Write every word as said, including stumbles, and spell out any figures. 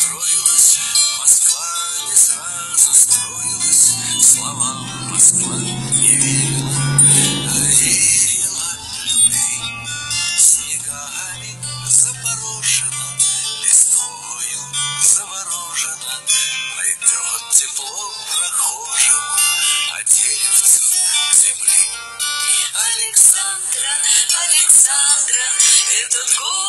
строилась, Москва не сразу строилась, словам Москва не верила, а верила любви. Снегами запорошена, листвою заворожена, найдет тепло прохожему, а деревцу земли. Александра, Александра, этот город